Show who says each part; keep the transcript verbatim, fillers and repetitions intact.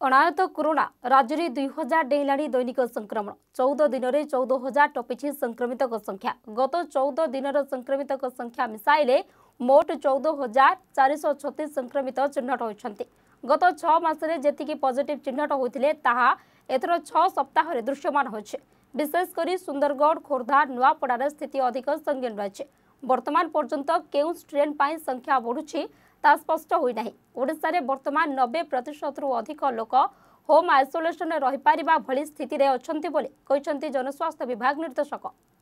Speaker 1: Anayat corona राज्य में दुई हजार डेला दैनिक संक्रमण चौदह दिन में चौदह हजार टपिछि संक्रमित संख्या। गत चौदह दिन संक्रमित संख्या मिसाइले मोट चौदह हजार चार सौ छत्तीस संक्रमित चिन्हट होती। गत छह मासरे जेतिकी पॉजिटिव चिन्हट होते ताहा एथर छह सप्ताह दृश्यमान होছে। विशेषकर सुंदरगढ़ खोर्धा नुआपड़ा स्थिति अधिक संगीन रही। वर्तमान पर्यंत केउ स्ट्रेन पाई संख्या बढ़ुछि ता स्पष्ट होना। ओडिशा रे वर्तमान नब्बे प्रतिशत रु अधिक लोक होम आइसोलेशन रही पारिबा भली स्थिति रे अछंती बोली कहिसंती जनस्वास्थ्य विभाग निर्देशक।